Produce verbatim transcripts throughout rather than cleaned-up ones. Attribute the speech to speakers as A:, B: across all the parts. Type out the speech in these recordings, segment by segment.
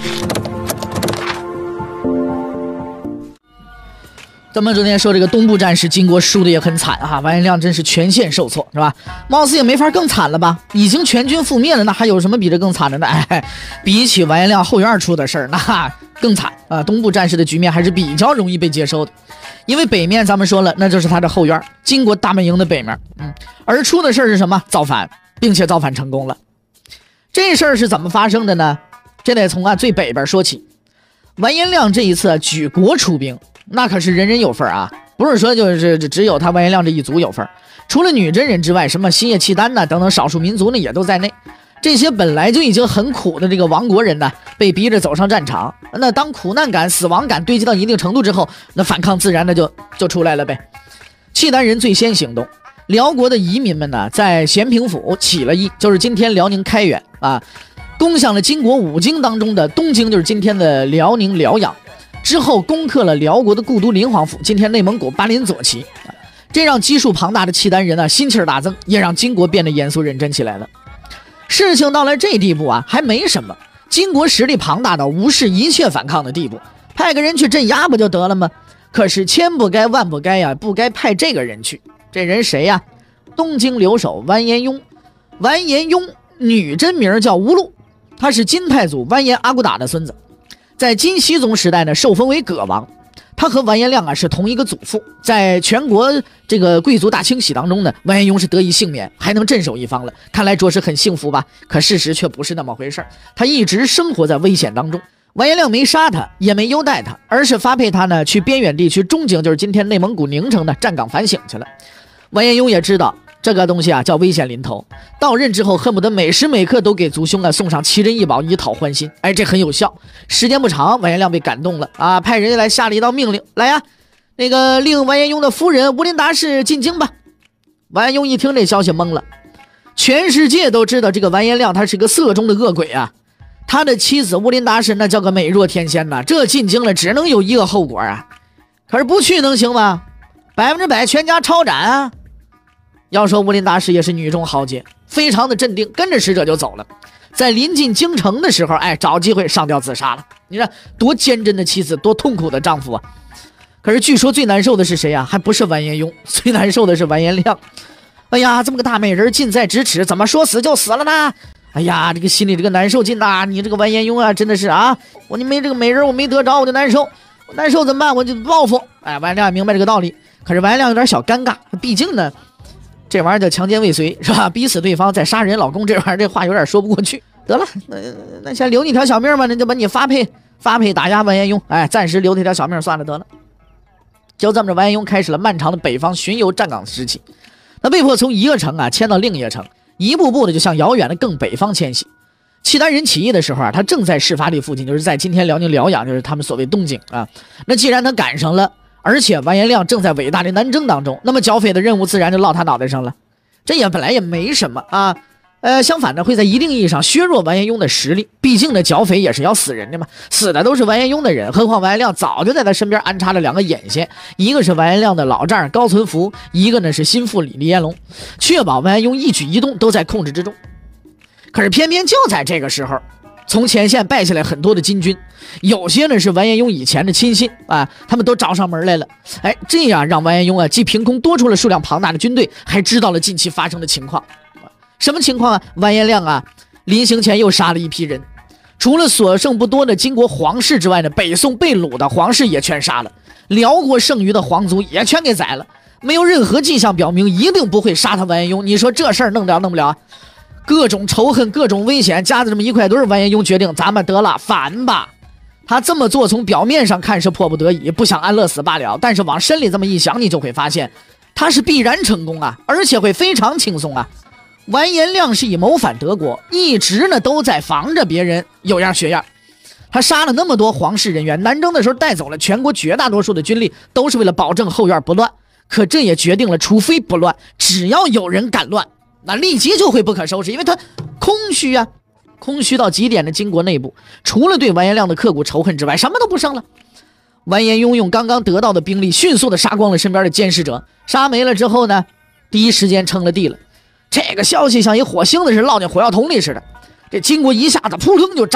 A: 咱们昨天说这个东部战事，金国输的也很惨啊，完颜亮真是全线受挫，是吧？貌似也没法更惨了吧？已经全军覆灭了，那还有什么比这更惨的呢？哎，比起完颜亮后院出的事儿，那更惨啊！东部战事的局面还是比较容易被接受的，因为北面咱们说了，那就是他的后院，金国大本营的北面。嗯，而出的事儿是什么？造反，并且造反成功了。这事儿是怎么发生的呢？这得从啊最北边说起。完颜亮这一次举国出兵。那可是人人有份啊，不是说就是只有他完颜亮这一族有份，除了女真人之外，什么新叶契丹呐等等少数民族呢也都在内。这些本来就已经很苦的这个亡国人呢，被逼着走上战场。那当苦难感、死亡感堆积到一定程度之后，那反抗自然的就就出来了呗。契丹人最先行动，辽国的移民们呢，在咸平府起了义，就是今天辽宁开原啊，攻向了金国五京当中的东京，就是今天的辽宁辽阳。之后攻克了辽国的故都临皇府，今天内蒙古巴林左旗，这让基数庞大的契丹人啊心气儿大增，也让金国变得严肃认真起来了。事情到了这地步啊，还没什么，金国实力庞大到无视一切反抗的地步，派个人去镇压不就得了吗？可是千不该万不该呀，不该派这个人去。这人谁呀？东京留守完颜雍。完颜雍女真名叫乌禄，他是金太祖完颜阿骨打的孙子。在金熙宗时代呢，受封为葛王。他和完颜亮啊是同一个祖父，在全国这个贵族大清洗当中呢，完颜雍是得以幸免，还能镇守一方了，看来着实很幸福吧。可事实却不是那么回事，他一直生活在危险当中。完颜亮没杀他，也没优待他，而是发配他呢去边远地区中京，就是今天内蒙古宁城的站岗反省去了。完颜雍也知道这个东西啊叫危险临头，到任之后恨不得每时每刻都给族兄啊送上奇珍异宝以讨欢心。哎，这很有效。时间不长，完颜亮被感动了啊，派人来下了一道命令，来呀，那个令完颜雍的夫人乌林达氏进京吧。完颜雍一听这消息懵了，全世界都知道这个完颜亮他是个色中的恶鬼啊，他的妻子乌林达氏那叫个美若天仙呐，这进京了只能有一个后果啊，可是不去能行吗？百分之百全家抄斩啊！要说乌林达氏也是女中豪杰，非常的镇定，跟着使者就走了。在临近京城的时候，哎，找机会上吊自杀了。你看多坚贞的妻子，多痛苦的丈夫啊！可是据说最难受的是谁啊？还不是完颜雍，最难受的是完颜亮。哎呀，这么个大美人近在咫尺，怎么说死就死了呢？哎呀，这个心里这个难受劲呐！你这个完颜雍啊，真的是啊，我你没这个美人，我没得着，我就难受，我难受怎么办？我就报复。哎，完颜亮也明白这个道理，可是完颜亮有点小尴尬，毕竟呢。这玩意儿叫强奸未遂是吧？逼死对方再杀人老公，这玩意儿这话有点说不过去。得了，那那先留你条小命吧，那就把你发配发配打压完颜雍，哎，暂时留他条小命算了得了。就这么着，完颜雍开始了漫长的北方巡游站岗时期。他被迫从一个城啊迁到另一个城，一步步的就向遥远的更北方迁徙。契丹人起义的时候啊，他正在事发地附近，就是在今天辽宁辽阳，就是他们所谓东京啊。那既然他赶上了。而且完颜亮正在伟大的南征当中，那么剿匪的任务自然就落他脑袋上了。这也本来也没什么啊，呃，相反呢，会在一定意义上削弱完颜雍的实力。毕竟呢，剿匪也是要死人的嘛，死的都是完颜雍的人。何况完颜亮早就在他身边安插了两个眼线，一个是完颜亮的老丈高存福，一个呢是心腹李李彦龙，确保完颜雍一举一动都在控制之中。可是偏偏就在这个时候，从前线败下来很多的金军，有些呢是完颜雍以前的亲信啊，他们都找上门来了。哎，这样让完颜雍啊既凭空多出了数量庞大的军队，还知道了近期发生的情况。什么情况啊？完颜亮啊临行前又杀了一批人，除了所剩不多的金国皇室之外呢，北宋被掳的皇室也全杀了，辽国剩余的皇族也全给宰了。没有任何迹象表明一定不会杀他完颜雍，你说这事儿弄得了弄不了？各种仇恨，各种危险加在这么一块堆，完颜雍决定咱们得了反吧。他这么做从表面上看是迫不得已，不想安乐死罢了，但是往深里这么一想，你就会发现他是必然成功啊，而且会非常轻松啊。完颜亮是以谋反德国，一直呢都在防着别人有样学样。他杀了那么多皇室人员，南征的时候带走了全国绝大多数的军力，都是为了保证后院不乱。可这也决定了，除非不乱，只要有人敢乱，那立即就会不可收拾，因为他空虚啊，空虚到极点的金国内部，除了对完颜亮的刻骨仇恨之外，什么都不剩了。完颜雍用刚刚得到的兵力，迅速的杀光了身边的监视者，杀没了之后呢，第一时间称了帝了。这个消息像一火星子似的落进火药桶里似的，这金国一下子扑腾就炸了。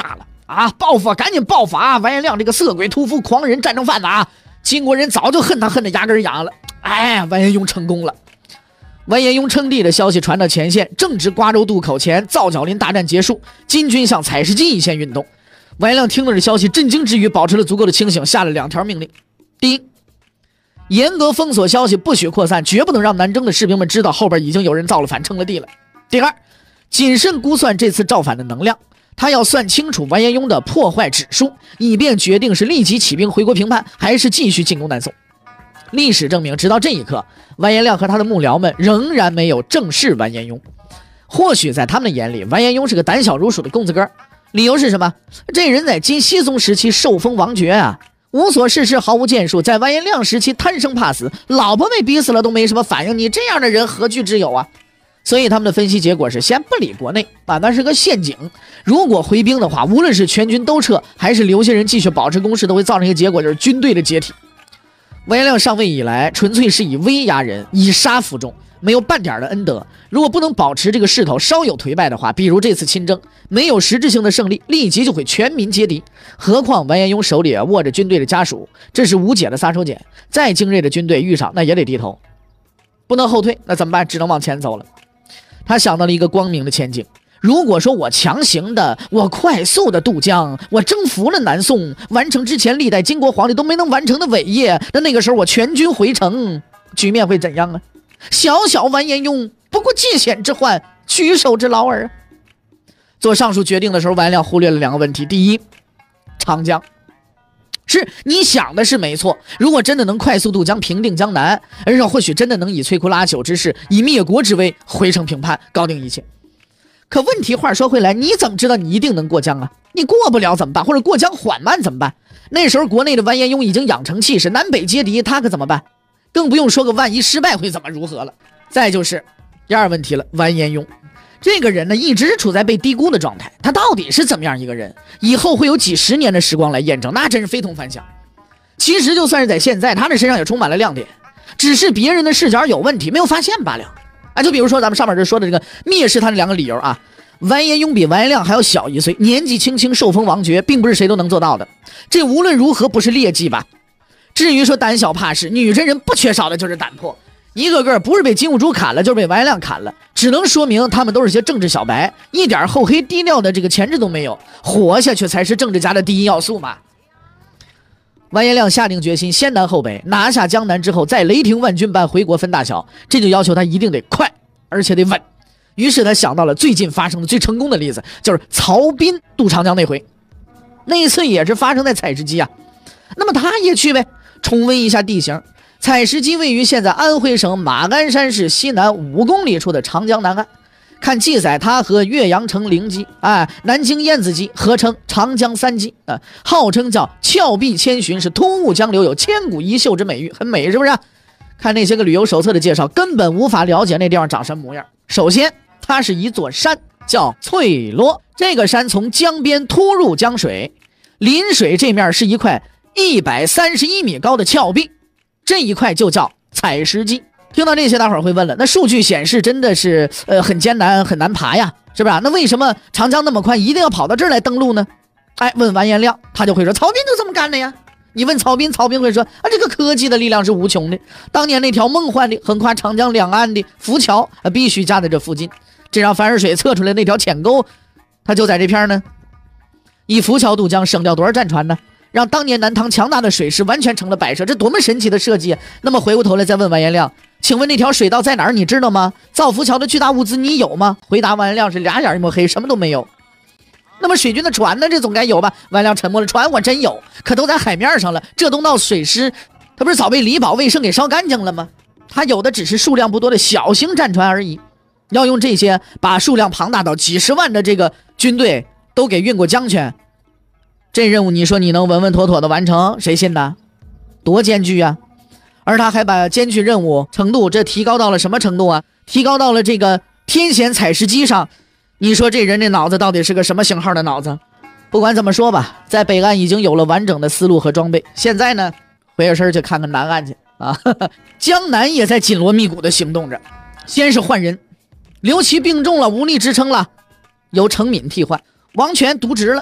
A: 啊，报复，赶紧报复啊！完颜亮这个色鬼屠夫、狂人、战争贩子啊，晋国人早就恨他恨得牙根痒了。哎，完颜雍成功了。完颜雍称帝的消息传到前线，正值瓜州渡口前皂角林大战结束，金军向采石矶一线运动。完颜亮听了这消息，震惊之余保持了足够的清醒，下了两条命令：第一，严格封锁消息，不许扩散，绝不能让南征的士兵们知道后边已经有人造了反，称了帝了。第二，谨慎估算这次造反的能量，他要算清楚完颜雍的破坏指数，以便决定是立即起兵回国平叛，还是继续进攻南宋。历史证明，直到这一刻，完颜亮和他的幕僚们仍然没有正视完颜雍。或许在他们的眼里，完颜雍是个胆小如鼠的公子哥。理由是什么？这人在今熹宗时期受封王爵啊，无所事事，毫无建树，在完颜亮时期贪生怕死，老婆被逼死了都没什么反应，你这样的人何惧之有啊？所以他们的分析结果是先不理国内啊，那是个陷阱。如果回兵的话，无论是全军都撤，还是留些人继续保持攻势，都会造成一个结果，就是军队的解体。完颜亮上位以来，纯粹是以威压人，以杀服众，没有半点的恩德。如果不能保持这个势头，稍有颓败的话，比如这次亲征没有实质性的胜利，立即就会全民皆敌。何况完颜雍手里啊握着军队的家属，这是无解的杀手锏。再精锐的军队遇上，那也得低头，不能后退。那怎么办？只能往前走了。他想到了一个光明的前景。如果说我强行的，我快速的渡江，我征服了南宋，完成之前历代金国皇帝都没能完成的伟业，那那个时候我全军回城，局面会怎样啊？小小完颜雍不过借险之患，举手之劳耳。做上述决定的时候，完颜亮忽略了两个问题：第一，长江。是你想的是没错，如果真的能快速渡江平定江南，而且或许真的能以摧枯拉朽之势，以灭国之威回城平叛，搞定一切。可问题话说回来，你怎么知道你一定能过江啊？你过不了怎么办？或者过江缓慢怎么办？那时候国内的完颜雍已经养成气势，南北皆敌，他可怎么办？更不用说个万一失败会怎么如何了。再就是第二问题了，完颜雍这个人呢，一直处在被低估的状态，他到底是怎么样一个人？以后会有几十年的时光来验证，那真是非同凡响。其实就算是在现在，他的身上也充满了亮点，只是别人的视角有问题，没有发现罢了。啊，就比如说咱们上面这说的这个蔑视他的两个理由啊，完颜雍比完颜亮还要小一岁，年纪轻轻受封王爵，并不是谁都能做到的，这无论如何不是劣迹吧？至于说胆小怕事，女真人不缺少的就是胆魄，一个个不是被金兀术砍了，就是被完颜亮砍了，只能说明他们都是些政治小白，一点厚黑低调的这个潜质都没有，活下去才是政治家的第一要素嘛。完颜亮下定决心，先南后北，拿下江南之后，再雷霆万钧般回国分大小，这就要求他一定得快，而且得稳。于是他想到了最近发生的最成功的例子，就是曹彬渡长江那回，那一次也是发生在采石矶啊。那么他也去呗，重温一下地形。采石矶位于现在安徽省马鞍山市西南五公里处的长江南岸。看记载，他和岳阳城灵矶、哎、南京燕子矶合称长江三矶啊，号称叫峭壁千寻，是突兀江流，有千古一秀之美誉，很美，是不是？看那些个旅游手册的介绍，根本无法了解那地方长什么模样。首先，它是一座山，叫翠罗。这个山从江边突入江水，临水这面是一块一百三十一米高的峭壁，这一块就叫采石矶。听到这些，大伙儿会问了，那数据显示真的是呃很艰难很难爬呀，是不是？那为什么长江那么宽，一定要跑到这儿来登陆呢？哎，问完颜亮，他就会说曹彬就这么干的呀。你问曹彬，曹彬会说啊，这个科技的力量是无穷的。当年那条梦幻的横跨长江两岸的浮桥啊，必须架在这附近，这让樊氏水测出来那条浅沟，它就在这片呢。以浮桥渡江，省掉多少战船呢？让当年南唐强大的水师完全成了摆设，这多么神奇的设计啊！那么回过头来再问完颜亮，请问那条水道在哪儿？你知道吗？造浮桥的巨大物资你有吗？回答完颜亮是俩眼一抹黑，什么都没有。那么水军的船呢？这总该有吧？完颜亮沉默了，船我真有，可都在海面上了。这东道水师，他不是早被李宝卫胜给烧干净了吗？他有的只是数量不多的小型战船而已。要用这些把数量庞大到几十万的这个军队都给运过江去，这任务你说你能稳稳妥妥的完成，谁信呢？多艰巨啊！而他还把艰巨任务程度这提高到了什么程度啊？提高到了这个天险采石矶上。你说这人这脑子到底是个什么型号的脑子？不管怎么说吧，在北岸已经有了完整的思路和装备，现在呢，回个身去看看南岸去啊！呵呵，江南也在紧锣密鼓的行动着。先是换人，刘琦病重了，无力支撑了，由程敏替换，王权渎职了，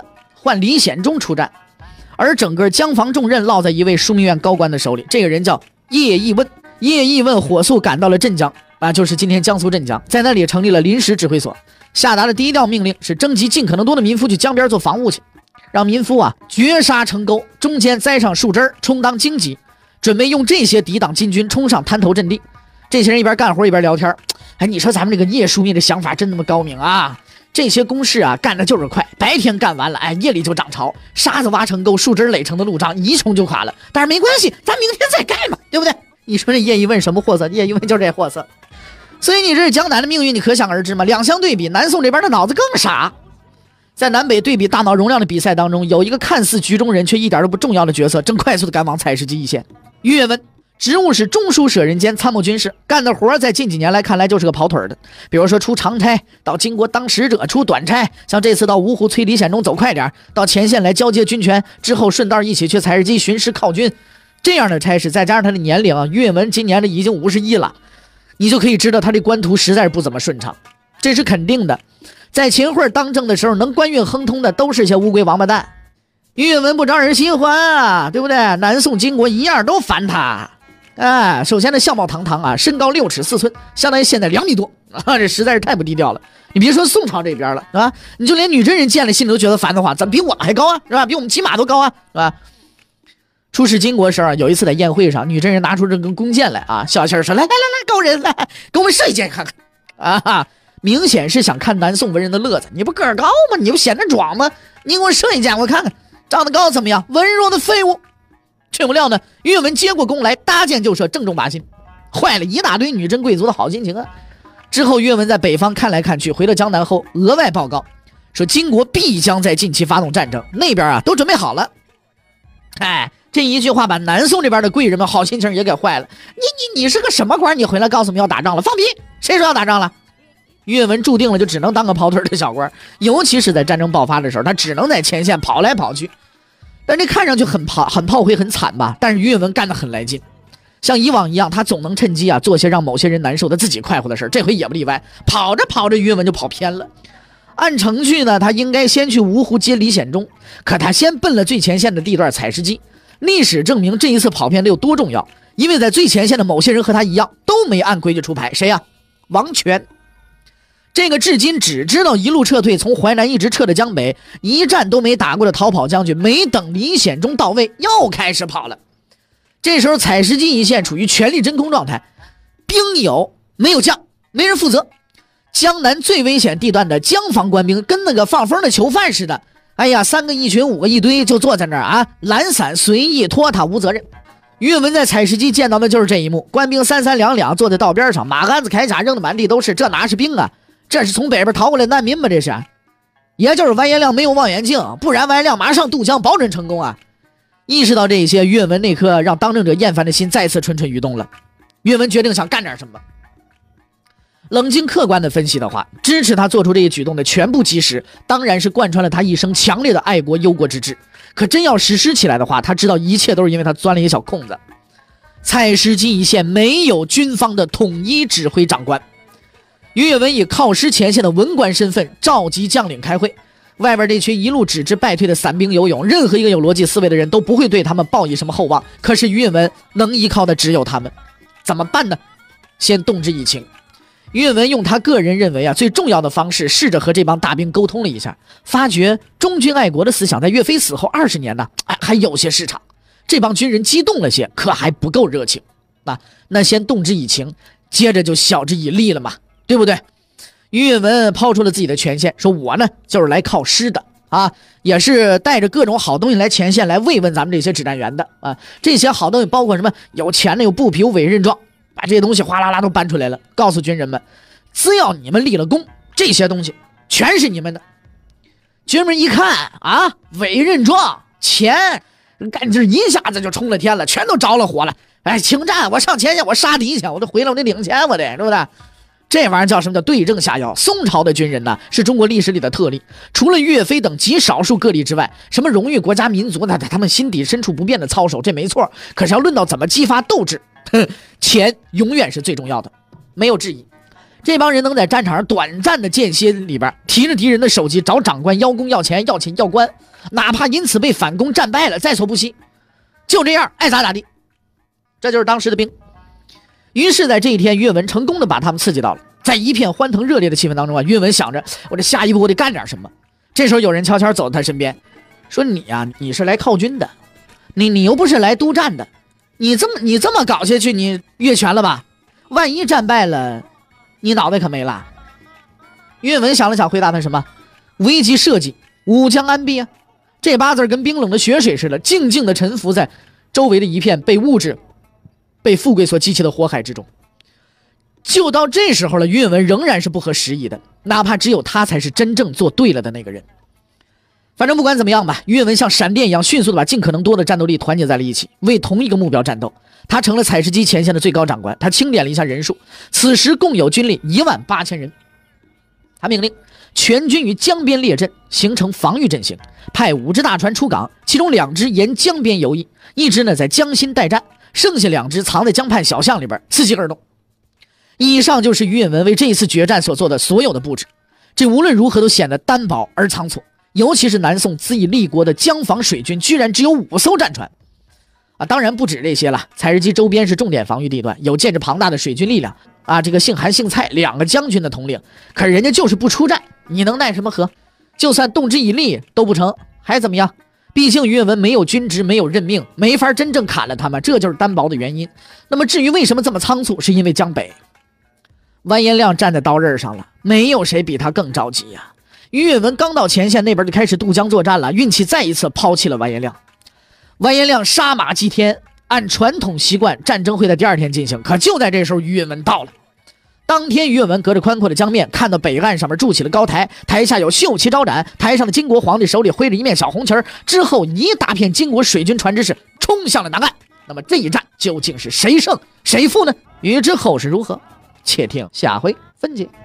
A: 换李显忠出战，而整个江防重任落在一位枢密院高官的手里，这个人叫叶义问。叶义问火速赶到了镇江啊，就是今天江苏镇江，在那里成立了临时指挥所，下达了第一条命令是征集尽可能多的民夫去江边做防务去，让民夫啊绝杀成沟，中间栽上树枝充当荆棘，准备用这些抵挡金军冲上滩头阵地。这些人一边干活一边聊天，哎，你说咱们这个叶枢密的想法真那么高明啊？这些公事啊干的就是快，白天干完了，哎，夜里就涨潮，沙子挖成沟，树枝垒成的路障一冲就垮了。但是没关系，咱明天再盖嘛，对不对？你说这叶一问什么货色？叶一问就这货色。所以你这是江南的命运，你可想而知嘛。两相对比，南宋这边的脑子更傻。在南北对比大脑容量的比赛当中，有一个看似局中人却一点都不重要的角色，正快速的赶往采石矶一线。于越文职务是中书舍人兼参谋军事，干的活在近几年来看来就是个跑腿的，比如说出长差到金国当使者，出短差，像这次到芜湖催李显忠走快点，到前线来交接军权，之后顺道一起去采石矶巡视犒军，这样的差事，再加上他的年龄啊，于越文今年的已经五十一了，你就可以知道他这官途实在是不怎么顺畅，这是肯定的。在秦桧当政的时候，能官运亨通的都是些乌龟王八蛋。于越文不招人喜欢啊，对不对？南宋金国一样都烦他。哎，首先呢，相貌堂堂啊，身高六尺四寸，相当于现在两米多啊，这实在是太不低调了。你别说宋朝这边了，是吧？你就连女真人见了心里都觉得烦的话，怎么比我们还高啊？是吧？比我们起码都高啊，是吧？出使金国时候，有一次在宴会上，女真人拿出这根弓箭来啊，小气说：“来来来来，高人来，给我们射一箭看看。”啊，明显是想看南宋文人的乐子。你不个儿高吗？你不显得壮吗？你给我射一箭，我看看，长得高怎么样？文弱的废物。却不料呢，于越文接过弓来，搭箭就射，正中靶心，坏了一大堆女真贵族的好心情啊！之后，于越文在北方看来看去，回到江南后，额外报告说，金国必将在近期发动战争，那边啊都准备好了。哎，这一句话把南宋这边的贵人们好心情也给坏了。你你你是个什么官？你回来告诉我们要打仗了？放屁！谁说要打仗了？于越文注定了就只能当个跑腿的小官，尤其是在战争爆发的时候，他只能在前线跑来跑去。但这看上去很炮很炮灰很惨吧？但是于越文干得很来劲，像以往一样，他总能趁机啊做些让某些人难受的自己快活的事，这回也不例外。跑着跑着，于越文就跑偏了。按程序呢，他应该先去芜湖接李显忠，可他先奔了最前线的地段采石矶。历史证明这一次跑偏的有多重要，因为在最前线的某些人和他一样都没按规矩出牌。谁呀、啊？王权。这个至今只知道一路撤退，从淮南一直撤到江北，一战都没打过的逃跑将军，没等李显忠到位，又开始跑了。这时候采石矶一线处于全力真空状态，兵有没有将，没人负责。江南最危险地段的江防官兵跟那个放风的囚犯似的，哎呀，三个一群，五个一堆，就坐在那儿啊，懒散随意拖沓无责任。于越文在采石矶见到的就是这一幕，官兵三三两两坐在道边上，马鞍子铠甲扔的满地都是，这哪是兵啊？这是从北边逃过来难民吧？这是，也就是完颜亮没有望远镜，不然完颜亮马上渡江，保准成功啊！意识到这些，于越文那颗让当政者厌烦的心再次蠢蠢欲动了。于越文决定想干点什么。冷静客观的分析的话，支持他做出这一举动的全部基石，当然是贯穿了他一生强烈的爱国忧国之志。可真要实施起来的话，他知道一切都是因为他钻了一个小空子。采石矶一线没有军方的统一指挥长官。于越文以靠师前线的文官身份召集将领开会，外边这群一路只知败退的散兵游勇，任何一个有逻辑思维的人都不会对他们抱以什么厚望。可是于越文能依靠的只有他们，怎么办呢？先动之以情。于越文用他个人认为啊最重要的方式，试着和这帮大兵沟通了一下，发觉忠君爱国的思想在岳飞死后二十年呢，哎，还有些市场。这帮军人激动了些，可还不够热情啊。那先动之以情，接着就晓之以利了嘛。对不对？于越文抛出了自己的权限，说我呢就是来靠师的啊，也是带着各种好东西来前线来慰问咱们这些指战员的啊。这些好东西包括什么？有钱的，有布匹，有委任状，把这些东西哗啦啦都搬出来了，告诉军人们，只要你们立了功，这些东西全是你们的。军人们一看啊，委任状、钱，干这一下子就冲了天了，全都着了火了。哎，请战，我上前线，我杀敌去，我都回来，我得领钱，我得，对不对？这玩意儿叫什么叫对症下药？宋朝的军人呢，是中国历史里的特例，除了岳飞等极少数个例之外，什么荣誉国家民族，那他们心底深处不变的操守，这没错。可是要论到怎么激发斗志，哼，钱永远是最重要的，没有质疑。这帮人能在战场上短暂的间歇里边，提着敌人的首级找长官要功要钱要钱要官， 哪怕因此被反攻战败了，在所不惜。就这样，爱咋咋地。这就是当时的兵。于是，在这一天，于允文成功的把他们刺激到了。在一片欢腾热烈的气氛当中啊，于允文想着，我这下一步我得干点什么。这时候有人悄悄走到他身边，说：“你呀、啊，你是来犒军的，你你又不是来督战的，你这么你这么搞下去，你越权了吧？万一战败了，你脑袋可没了。”于允文想了想，回答他什么：“危机社稷，吾将安避啊！”这八字跟冰冷的血水似的，静静的沉浮在周围的一片被物质、被富贵所激起的火海之中。就到这时候了，于允文仍然是不合时宜的，哪怕只有他才是真正做对了的那个人。反正不管怎么样吧，于允文像闪电一样迅速的把尽可能多的战斗力团结在了一起，为同一个目标战斗。他成了采石矶前线的最高长官，他清点了一下人数，此时共有军力一万八千人。他命令全军于江边列阵，形成防御阵型，派五只大船出港，其中两只沿江边游弋，一只呢在江心待战，剩下两只藏在江畔小巷里边，伺机而动。以上就是于允文为这一次决战所做的所有的布置，这无论如何都显得单薄而仓促，尤其是南宋自以立国的江防水军居然只有五艘战船啊！当然不止这些了，采石矶周边是重点防御地段，有建制庞大的水军力量啊，这个姓韩姓蔡两个将军的统领，可是人家就是不出战，你能奈什么何？就算动之以利都不成，还怎么样？毕竟于允文没有军职，没有任命，没法真正砍了他们，这就是单薄的原因。那么至于为什么这么仓促，是因为江北完颜亮站在刀刃上了，没有谁比他更着急呀、啊。于允文刚到前线那边就开始渡江作战了，运气再一次抛弃了完颜亮。完颜亮杀马祭天，按传统习惯，战争会在第二天进行。可就在这时候，于允文到了。当天，于允文隔着宽阔的江面，看到北岸上面筑起了高台，台下有绣旗招展，台上的金国皇帝手里挥着一面小红旗儿，之后一大片金国水军船只是冲向了南岸。那么这一战究竟是谁胜谁负呢？欲知后事如何，且听下回分解。